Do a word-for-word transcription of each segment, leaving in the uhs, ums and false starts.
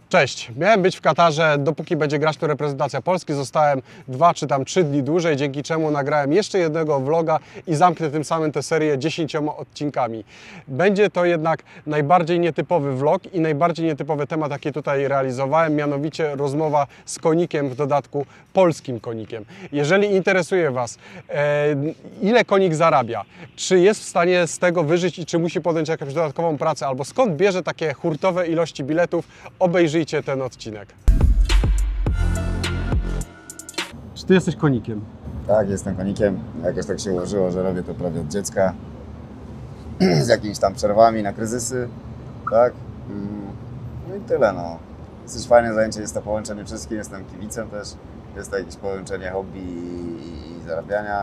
Cześć, miałem być w Katarze, dopóki będzie grać tu reprezentacja Polski. Zostałem dwa czy tam trzy dni dłużej, dzięki czemu nagrałem jeszcze jednego vloga i zamknę tym samym tę serię dziesięcioma odcinkami. Będzie to jednak najbardziej nietypowy vlog i najbardziej nietypowy temat, jaki tutaj realizowałem, mianowicie rozmowa z konikiem, w dodatku polskim konikiem. Jeżeli interesuje Was, e, ile konik zarabia, czy jest w stanie z tego wyżyć i czy musi podjąć jakąś dodatkową pracę, albo skąd bierze takie hurtowe ilości biletów, obejrzyjcie ten odcinek. Czy Ty jesteś konikiem? Tak, jestem konikiem. Jakoś tak się ułożyło, że robię to prawie od dziecka. Z jakimiś tam przerwami na kryzysy. Tak? No i tyle, no. Dosyć fajne zajęcie jest to połączenie wszystkim. Jestem kibicem też. Jest to jakieś połączenie hobby i, i zarabiania.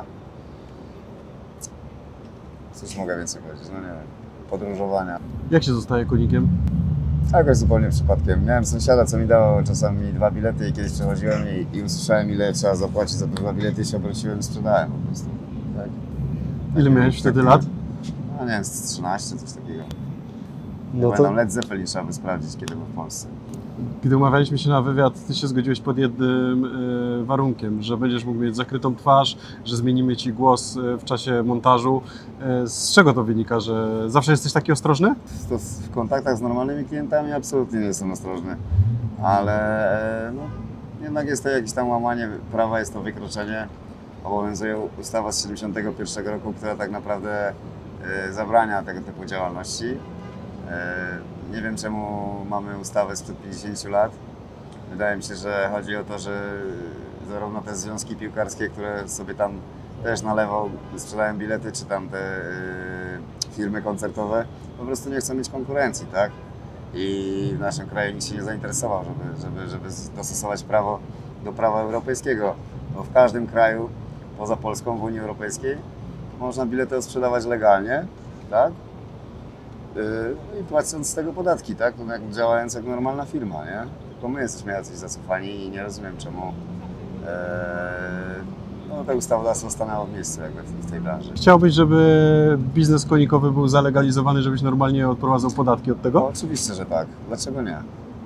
Cóż mogę więcej powiedzieć? No nie wiem. Podróżowania. Jak się zostaje konikiem? Jakoś zupełnie przypadkiem. Miałem sąsiada, co mi dawał czasami dwa bilety i kiedyś przechodziłem i, i usłyszałem, ile trzeba zapłacić za te dwa bilety i się obróciłem i sprzedałem po prostu. Tak? Ile tak, miałeś wtedy tak, lat? No nie wiem, z trzynaście, coś takiego. No Pamiętam, to, Led Zeppelin trzeba by sprawdzić, kiedy był w Polsce. kiedy umawialiśmy się na wywiad, Ty się zgodziłeś pod jednym y, warunkiem, że będziesz mógł mieć zakrytą twarz, że zmienimy Ci głos y, w czasie montażu. Y, z czego to wynika, że zawsze jesteś taki ostrożny? To w kontaktach z normalnymi klientami absolutnie nie jestem ostrożny, ale no, jednak jest to jakieś tam łamanie prawa, jest to wykroczenie. Obowiązuje ustawa z siedemdziesiątego pierwszego roku, która tak naprawdę y, zabrania tego typu działalności. Y, nie wiem, czemu mamy ustawę sprzed pięćdziesięciu lat. Wydaje mi się, że chodzi o to, że zarówno te związki piłkarskie, które sobie tam też na lewo sprzedają bilety, czy tam te y, firmy koncertowe, po prostu nie chcą mieć konkurencji, tak? I w naszym kraju nikt się nie zainteresował, żeby, żeby, żeby dostosować prawo do prawa europejskiego. Bo w każdym kraju, poza Polską, w Unii Europejskiej, można bilety sprzedawać legalnie, tak? Yy, I płacąc z tego podatki, tak? No, jak działając jak normalna firma, nie? Tylko my jesteśmy jacyś zacofani i nie rozumiem, czemu yy, no, to ustawodawstwo stanęło w miejscu jakby w, w tej branży. Chciałbyś, żeby biznes konikowy był zalegalizowany, żebyś normalnie odprowadzał podatki od tego? No, oczywiście, że tak. Dlaczego nie? Yy,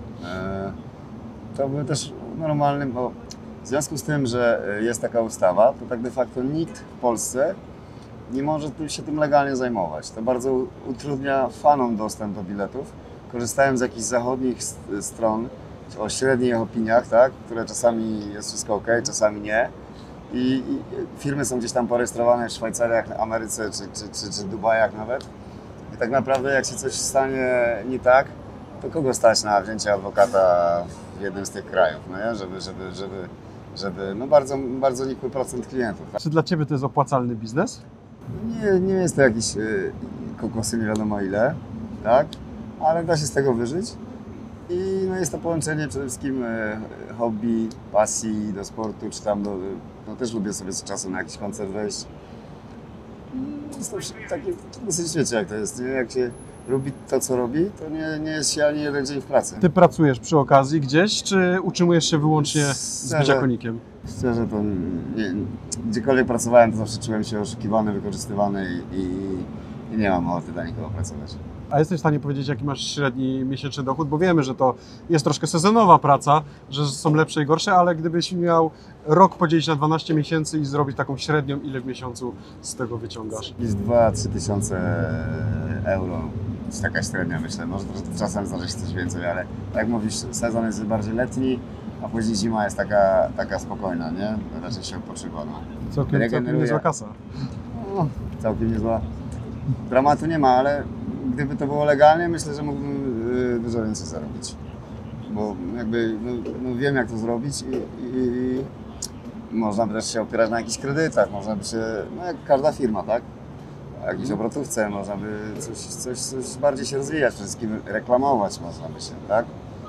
to by też normalnym, bo w związku z tym, że jest taka ustawa, to tak de facto nikt w Polsce nie może się tym legalnie zajmować. To bardzo utrudnia fanom dostęp do biletów. Korzystałem z jakichś zachodnich stron o średnich opiniach, tak, które czasami jest wszystko ok, czasami nie. I, I firmy są gdzieś tam porejestrowane w Szwajcariach, Ameryce czy, czy, czy, czy Dubajach nawet. I tak naprawdę jak się coś stanie nie tak, to kogo stać na wzięcie adwokata w jednym z tych krajów, no nie? Żeby, żeby, żeby, żeby no bardzo, bardzo nikły procent klientów. Tak? Czy dla Ciebie to jest opłacalny biznes? Nie, nie jest to jakiś y, kokosy nie wiadomo ile, tak? Ale da się z tego wyżyć. I no, jest to połączenie przede wszystkim y, hobby, pasji do sportu, czy tam do, no, też lubię sobie z czasu na jakiś koncert wejść. Jest to takie dosyć, wiecie jak to jest, nie? Jak się robi to, co robi, to nie, nie jest się ani jeden dzień w pracy. Ty pracujesz przy okazji gdzieś, czy utrzymujesz się wyłącznie z bycia konikiem? Szczerze to nie, gdziekolwiek pracowałem, to zawsze czułem się oszukiwany, wykorzystywany i, i, i nie mam ochoty dla nikogo pracować. A jesteś w stanie powiedzieć, jaki masz średni miesięczny dochód? Bo wiemy, że to jest troszkę sezonowa praca, że są lepsze i gorsze, ale gdybyś miał rok podzielić na dwanaście miesięcy i zrobić taką średnią, ile w miesiącu z tego wyciągasz? Jakieś dwa trzy tysiące euro, to jest taka średnia, myślę. Może to czasem zdarzy się coś więcej, ale jak mówisz, sezon jest bardziej letni, a później zima jest taka, taka spokojna, nie? Raczej się odpoczywa. No. Całkiem, całkiem niezła kasa. No, całkiem niezła. Dramatu nie ma, ale gdyby to było legalnie, myślę, że mógłbym y, dużo więcej zarobić. Bo jakby no, no wiem, jak to zrobić i, i, i można by też się opierać na jakichś kredytach, można by się, no jak każda firma, tak? O jakiejś obrotówce, można by coś, coś, coś bardziej się rozwijać, przede wszystkim reklamować można by się, tak?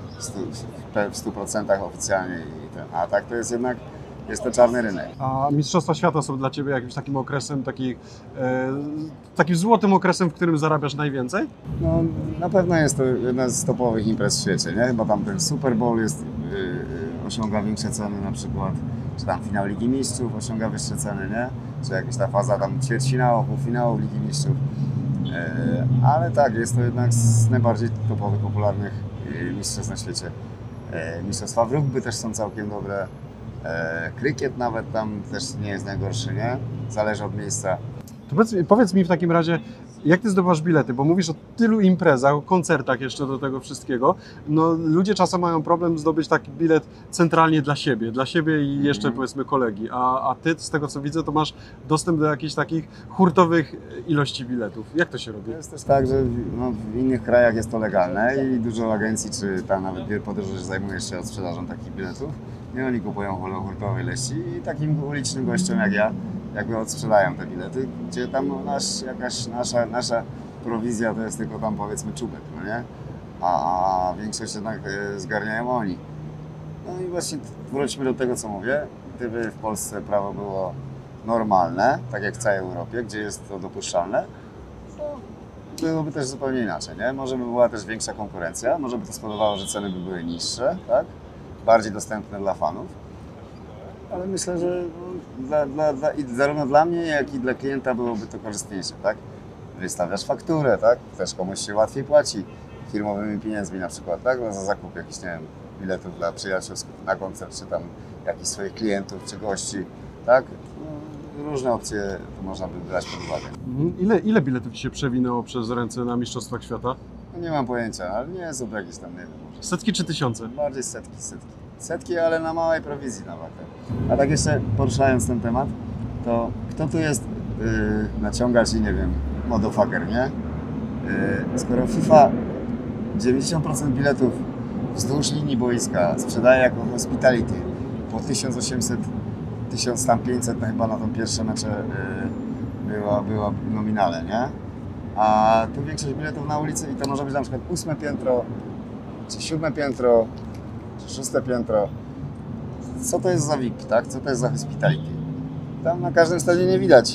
W stu procentach oficjalnie i ten, a tak to jest jednak, jest to czarny rynek. A Mistrzostwa Świata są dla Ciebie jakimś takim okresem, taki, e, takim złotym okresem, w którym zarabiasz najwięcej? No na pewno jest to jedna z topowych imprez w świecie, nie? Chyba tam ten Super Bowl jest, yy, yy, osiąga większe ceny na przykład, czy tam finał Ligi Mistrzów osiąga wyższe ceny, nie? Czy jakaś ta faza tam ćwierćfinału, półfinału Ligi Mistrzów. Yy, ale tak, jest to jednak z najbardziej topowych, popularnych y, mistrzostw na świecie. E, Mistrzostwa w rugby też są całkiem dobre. E, Krykiet nawet tam też nie jest najgorszy, nie? Zależy od miejsca. To powiedz, powiedz mi w takim razie, jak ty zdobywasz bilety, bo mówisz o tylu imprezach, o koncertach jeszcze do tego wszystkiego. No, ludzie czasem mają problem zdobyć taki bilet centralnie dla siebie, dla siebie i jeszcze Mhm. powiedzmy kolegi, a, a ty z tego co widzę to masz dostęp do jakichś takich hurtowych ilości biletów. Jak to się robi? To jest też tak, że w- no, w innych krajach jest to legalne i dużo agencji, czy tam nawet biur podróży zajmujesz się sprzedażą takich biletów. I oni kupują hurtowe ilości i takim ulicznym gościom jak ja jakby odsprzedają te bilety, gdzie tam nasz, jakaś nasza, nasza prowizja to jest tylko tam powiedzmy czubek, no nie? A, a większość jednak e, zgarniają oni. No i właśnie wróćmy do tego, co mówię. Gdyby w Polsce prawo było normalne, tak jak w całej Europie, gdzie jest to dopuszczalne, to byłoby też zupełnie inaczej, nie? Może by była też większa konkurencja, może by to spowodowało, że ceny by były niższe, tak? Bardziej dostępne dla fanów. Ale myślę, że no, dla, dla, dla, i zarówno dla mnie, jak i dla klienta byłoby to korzystniejsze, tak? Wystawiasz fakturę, tak? Też komuś się łatwiej płaci firmowymi pieniędzmi na przykład, tak? No, za zakup jakichś, nie wiem, biletów dla przyjaciół na koncert, czy tam jakichś swoich klientów, czy gości, tak? No, różne opcje to można by brać pod uwagę. Mhm. Ile, ile biletów ci się przewinęło przez ręce na Mistrzostwach Świata? No, nie mam pojęcia, ale nie są to jakieś tam, nie wiem, może Setki czy tysiące? bardziej setki, setki. Setki, ale na małej prowizji na watę. A tak jeszcze poruszając ten temat, to kto tu jest yy, naciągacz i nie wiem, motherfucker, nie? Yy, skoro FIFA dziewięćdziesiąt procent biletów wzdłuż linii boiska sprzedaje jako hospitality po tysiąc osiemset, tysiąc pięćset no chyba na tą pierwsze mecze yy, była, była nominale, nie? A tu większość biletów na ulicy i to może być na przykład ósme piętro, czy siódme piętro, czy szóste piętro. Co to jest za V I P, tak? Co to jest za hospitality? Tam na każdym stadionie widać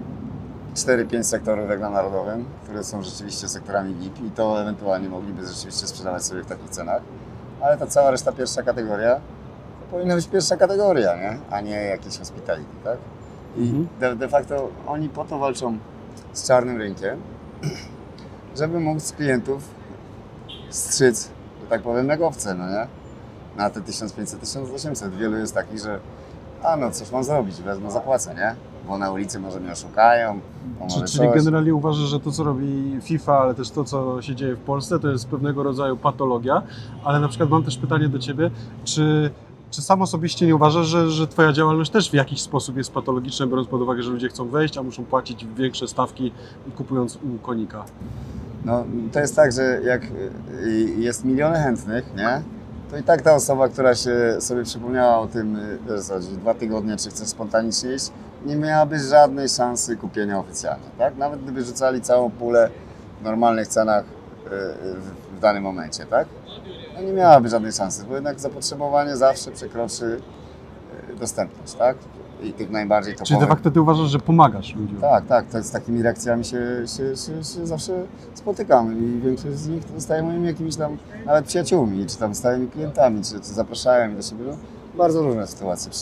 cztery pięć sektorów jak na Narodowym, które są rzeczywiście sektorami V I P i to ewentualnie mogliby rzeczywiście sprzedawać sobie w takich cenach. Ale ta cała reszta pierwsza kategoria to powinna być pierwsza kategoria, nie? A nie jakieś hospitality, tak? I Mhm. de, de facto oni po to walczą z czarnym rynkiem, żeby móc z klientów strzyc, że tak powiem, megowce, no nie? Na te tysiąc pięćset, tysiąc osiemset. Wielu jest takich, że a no, coś mam zrobić, wezmę, zapłacę, nie? Bo na ulicy może mnie oszukają, bo Czy, może czyli coś. generalnie uważasz, że to co robi FIFA, ale też to co się dzieje w Polsce to jest pewnego rodzaju patologia, ale na przykład mam też pytanie do Ciebie, czy, czy sam osobiście nie uważasz, że, że Twoja działalność też w jakiś sposób jest patologiczna, biorąc pod uwagę, że ludzie chcą wejść, a muszą płacić większe stawki kupując u konika? No, to jest tak, że jak y, jest miliony chętnych, nie? To i tak ta osoba, która się sobie przypomniała o tym, y, wiesz co, że dwa tygodnie, czy chce spontanicznie iść, nie miałaby żadnej szansy kupienia oficjalnie, tak? Nawet gdyby rzucali całą pulę w normalnych cenach y, y, w, w danym momencie, tak? No nie miałaby żadnej szansy, bo jednak zapotrzebowanie zawsze przekroczy y, dostępność, tak? I tych najbardziej topowych. Czyli de facto Ty uważasz, że pomagasz ludziom? Tak, tak, to z takimi reakcjami się, się, się, się zawsze spotykamy i większość z nich to zostaje moimi jakimiś tam nawet przyjaciółmi, czy tam stałymi klientami, czy, czy zapraszają mnie do siebie. No, bardzo różne sytuacje.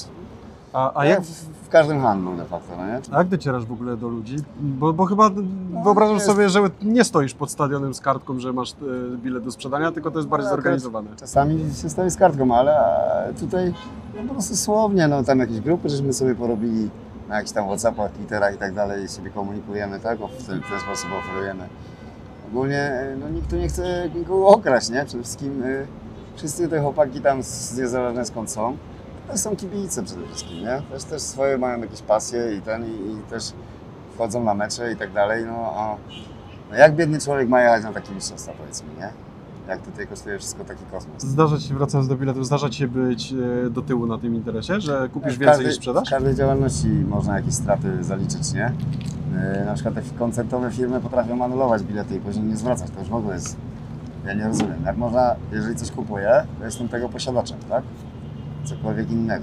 A, a A jak, jak w, w każdym handlu de facto, no nie? a jak docierasz w ogóle do ludzi? Bo, bo chyba wyobrażam jest- sobie, że nie stoisz pod stadionem z kartką, że masz e, bilet do sprzedania, tylko to jest bardziej No, akurat zorganizowane. Czasami się stoi z kartką, ale e, tutaj no, po prostu słownie, no tam jakieś grupy, żeśmy sobie porobili na jakichś tam Whatsappach, Twitterach i tak dalej, siebie komunikujemy, tak? O, w ten, w ten sposób oferujemy. Ogólnie e, no, nikt tu nie chce nikogo okraść, nie? Przede wszystkim e, wszyscy te chłopaki tam, z- niezależnie skąd są, to są kibice przede wszystkim, nie? Też, też swoje mają jakieś pasje i ten, i, i też wchodzą na mecze i tak dalej, no a no, jak biedny człowiek ma jechać na takie mistrzostwa, powiedz mi, nie? Jak tutaj kosztuje wszystko taki kosmos. Zdarza Ci się, wracając do biletów, zdarza Ci się być e, do tyłu na tym interesie, że kupisz W więcej każdej- niż sprzedasz? W każdej działalności można jakieś straty zaliczyć, nie? Yy, Na przykład te koncertowe firmy potrafią anulować bilety i później nie zwracać. To już w ogóle jest... Ja nie rozumiem. Jak można, jeżeli coś kupuję, to jestem tego posiadaczem, tak? Cokolwiek innego.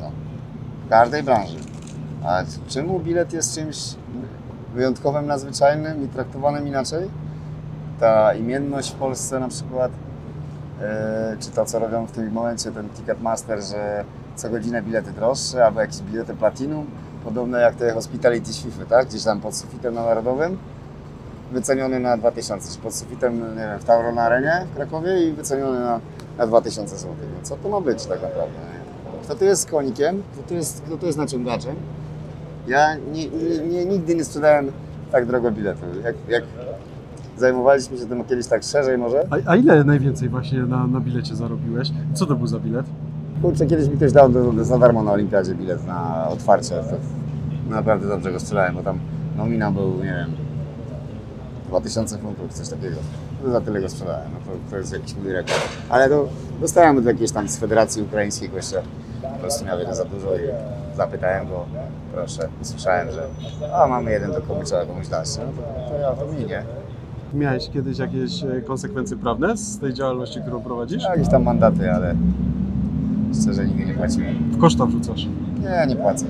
W każdej branży. A czemu bilet jest czymś wyjątkowym, nadzwyczajnym i traktowanym inaczej? Ta imienność w Polsce na przykład, e, czy to co robią w tym momencie ten Ticketmaster, że co godzinę bilety droższe, albo jakieś bilety platinum, podobne jak te hospitality z FIFA, tak? Gdzieś tam pod sufitem na Narodowym, wyceniony na dwa tysiące, czy pod sufitem, nie wiem, w Tauro na Arenie w Krakowie i wyceniony na na dwa tysiące złotych. No co to ma być tak naprawdę? Nie? Kto tu jest z konikiem, kto tu jest, kto tu jest naciągaczem? Ja nie, nie, nie, nigdy nie sprzedałem tak drogo biletu. Jak, jak zajmowaliśmy się tym kiedyś tak szerzej może, A, a ile najwięcej właśnie na, na bilecie zarobiłeś? Co to był za bilet? kurczę, kiedyś mi ktoś dał do, do, za darmo na Olimpiadzie bilet na otwarcie. To naprawdę dobrze go sprzedałem, bo tam nominał był, nie wiem, dwa tysiące funtów, coś takiego. No, za tyle go sprzedałem, no to, to jest jakiś mój rekord. Ale to dostałem od jakiejś tam z Federacji Ukraińskiej gościa, po prostu miał jeden za dużo i zapytałem go, proszę, słyszałem, że a mamy jeden, to komu trzeba komuś dać, no to, to ja to mi, nie? Miałeś kiedyś jakieś e, konsekwencje prawne z tej działalności, którą prowadzisz? Jakieś tam mandaty, ale szczerze nigdy nie płaciłem. W koszta wrzucasz. Nie, nie płacę.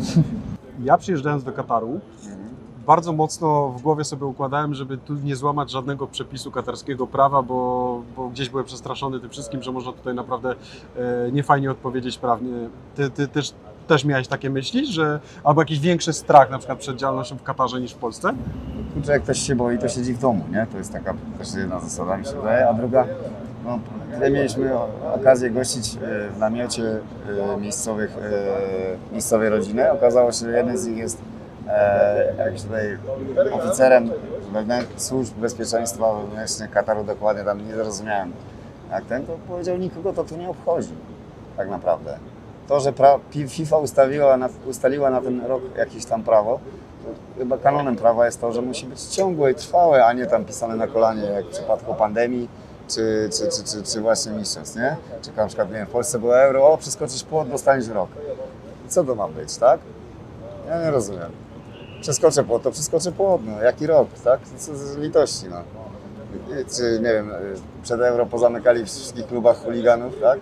Ja przyjeżdżając do Kataru, bardzo mocno w głowie sobie układałem, żeby tu nie złamać żadnego przepisu katarskiego prawa, bo, bo gdzieś byłem przestraszony tym wszystkim, że można tutaj naprawdę e, niefajnie odpowiedzieć prawnie. Ty, ty też, też miałeś takie myśli, że albo jakiś większy strach na przykład przed działalnością w Katarze niż w Polsce? Kurczę, jak ktoś się boi, to siedzi w domu, nie? To jest taka też jedna zasada, mi się wydaje, a druga, no tutaj mieliśmy okazję gościć e, w namiocie e, miejscowych, e, miejscowej rodziny. Okazało się, że jeden z nich jest e, jakimś tutaj oficerem wewnętrznych służb bezpieczeństwa wewnętrznych Kataru, dokładnie tam nie zrozumiałem jak ten, to powiedział, nikogo to tu nie obchodzi, tak naprawdę. To, że pra, FIFA ustawiła na, ustaliła na ten rok jakieś tam prawo, to chyba kanonem prawa jest to, że musi być ciągłe i trwałe, a nie tam pisane na kolanie, jak w przypadku pandemii, czy, czy, czy, czy, czy właśnie mistrzostw, nie? Czy na przykład, nie wiem, w Polsce było euro, o, przeskoczysz płot, dostaniesz rok. I co to ma być, tak? Ja nie rozumiem. Przeskoczę płot, to przeskoczę płot, no, jaki rok, tak? Co z litości, no. Czy, nie wiem, przed euro pozamykali w wszystkich klubach chuliganów, tak?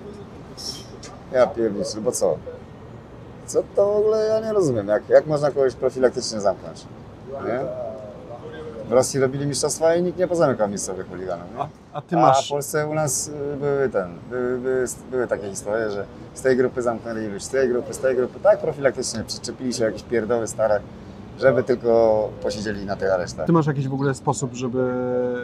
Ja pierniczę, bo co? Co to w ogóle, ja nie rozumiem, jak, jak można kogoś profilaktycznie zamknąć, nie? W Rosji robili mistrzostwa i nikt nie pozamykał miejscowych chuliganów, nie? A, a ty masz... A w Polsce u nas y, były ten, były, były, były takie historie, że z tej grupy zamknęli iluś, z tej grupy, z tej grupy, tak profilaktycznie przyczepili się jakieś pierdoły stare, żeby tylko posiedzieli na tych aresztach. Ty masz jakiś w ogóle sposób, żeby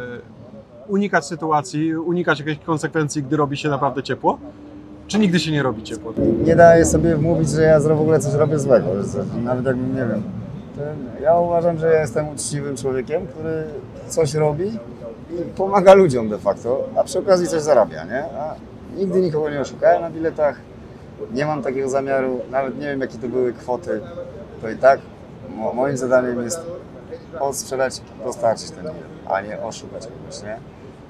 unikać sytuacji, unikać jakichś konsekwencji, gdy robi się naprawdę ciepło? Czy nigdy się nie robi ciepło? Nie daję sobie wmówić, że ja w ogóle coś robię złego, że nawet jakbym, nie wiem. To ja uważam, że ja jestem uczciwym człowiekiem, który coś robi i pomaga ludziom de facto, a przy okazji coś zarabia, nie? A nigdy nikogo nie oszukałem na biletach, nie mam takiego zamiaru, nawet nie wiem jakie to były kwoty, to i tak mo moim zadaniem jest odsprzedać, dostarczyć ten bilet, a nie oszukać kogoś, nie?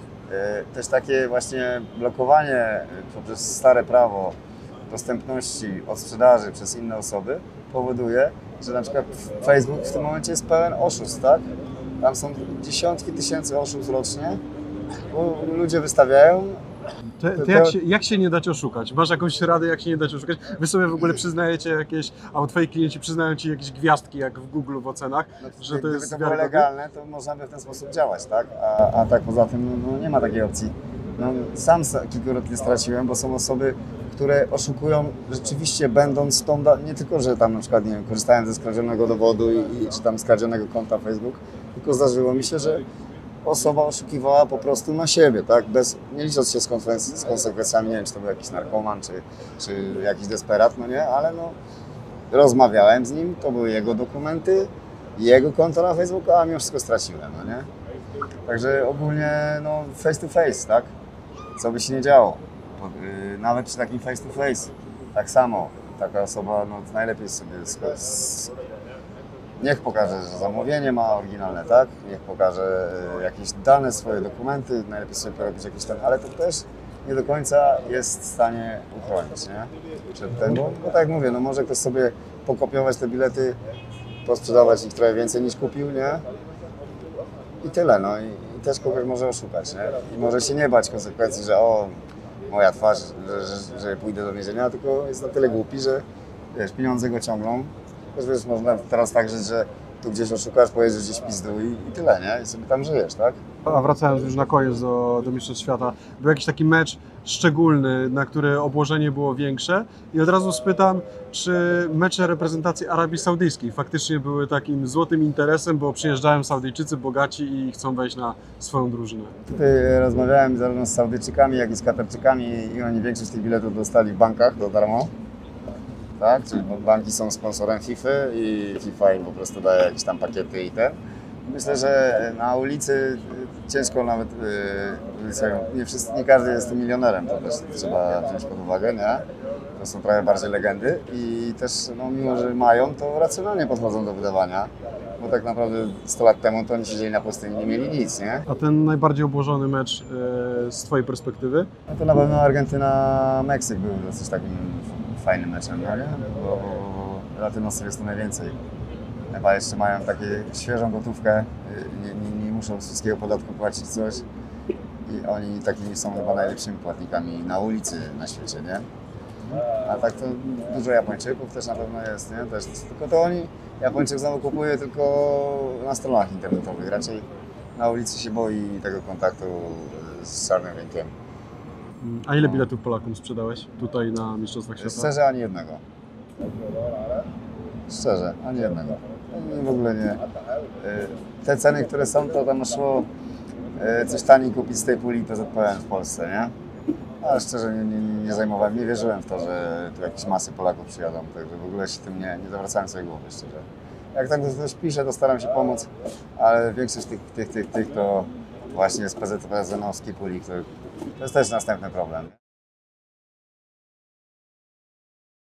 Też takie właśnie blokowanie poprzez stare prawo dostępności od sprzedaży przez inne osoby powoduje, że na przykład Facebook w tym momencie jest pełen oszustw, tak? Tam są dziesiątki tysięcy oszustw rocznie, bo ludzie wystawiają. To, to jak, się, jak się nie dać oszukać? Masz jakąś radę, jak się nie dać oszukać? Wy sobie w ogóle przyznajecie jakieś, albo twoi klienci przyznają ci jakieś gwiazdki, jak w Google w ocenach, No, że to gdyby jest to było wiarygodne? legalne, to można by w ten sposób działać, tak? A, a tak poza tym no, nie ma takiej opcji. No, sam kilkukrotnie straciłem, bo są osoby, które oszukują rzeczywiście będąc tą, nie tylko, że tam na przykład, nie wiem, korzystałem ze skradzionego dowodu i, i czy tam skradzionego konta Facebook, tylko zdarzyło mi się, że osoba oszukiwała po prostu na siebie, tak? Bez, nie licząc się z, z konsekwencjami, nie wiem, czy to był jakiś narkoman, czy, czy jakiś desperat, no nie, ale no rozmawiałem z nim, to były jego dokumenty, jego konto na Facebooku, a mimo wszystko straciłem, no nie? Także ogólnie, no face to face, tak? Co by się nie działo. Yy, nawet przy takim face to face, tak samo, taka osoba, no najlepiej sobie z, z, niech pokaże, że zamówienie ma oryginalne, tak? Niech pokaże y, jakieś dane, swoje dokumenty, najlepiej sobie porobić jakieś ten, ale to też nie do końca jest w stanie uchronić, nie? Przed tym, bo, bo tak jak mówię, no może ktoś sobie pokopiować te bilety, posprzedawać ich trochę więcej niż kupił, nie? I tyle, no i, i też kogoś może oszukać, nie? I może się nie bać konsekwencji, że o, moja twarz, że, że, że pójdę do więzienia, tylko jest na tyle głupi, że wiesz, pieniądze go ciągną. Też wiesz, można teraz tak żyć, że tu gdzieś oszukasz, pojedziesz gdzieś pizdu i, i tyle, nie? I sobie tam żyjesz, tak? A wracając już na koniec do, do Mistrzostw Świata, był jakiś taki mecz szczególny, na który obłożenie było większe i od razu spytam, czy mecze reprezentacji Arabii Saudyjskiej faktycznie były takim złotym interesem, bo przyjeżdżają Saudyjczycy bogaci i chcą wejść na swoją drużynę. Tutaj rozmawiałem zarówno z Saudyjczykami, jak i z Katarczykami i oni większość tych biletów dostali w bankach do darmo. Tak? Czyli banki są sponsorem FIFA i FIFA im po prostu daje jakieś tam pakiety i ten. Myślę, że na ulicy ciężko nawet, yy, nie, wszyscy, nie każdy jest tu milionerem, to też trzeba wziąć pod uwagę, nie? To są trochę bardziej legendy i też, no, mimo że mają, to racjonalnie podchodzą do wydawania, bo tak naprawdę sto lat temu to oni siedzieli na pustyni i nie mieli nic, nie? A ten najbardziej obłożony mecz e, z Twojej perspektywy? No to na pewno Argentyna-Meksyk był dosyć takim fajnym meczem, no, nie? Bo, bo, bo Latynosów jest tu najwięcej. Chyba jeszcze mają taką świeżą gotówkę, nie, nie, nie muszą wszystkiego podatku płacić coś i oni takimi są chyba najlepszymi płatnikami na ulicy na świecie, nie? A tak to dużo Japończyków też na pewno jest, nie? Też, tylko to oni, Japończyk znowu kupuje tylko na stronach internetowych, raczej na ulicy się boi tego kontaktu z czarnym rynkiem. A ile biletów Polakom sprzedałeś tutaj na Mistrzostwach Świata? Szczerze, ani jednego. Szczerze, ani jednego. W ogóle nie. Te ceny, które są, to tam szło coś taniej kupić z tej puli P Z P N w Polsce, nie? Ale szczerze nie, nie, nie zajmowałem, nie wierzyłem w to, że tu jakieś masy Polaków przyjadą, także w ogóle się tym nie, nie zawracałem sobie głowy, szczerze. Jak tak ktoś pisze, to staram się pomóc, ale większość tych, tych, tych, tych to właśnie z P Z P Z N-owskiej puli, to, to jest też następny problem.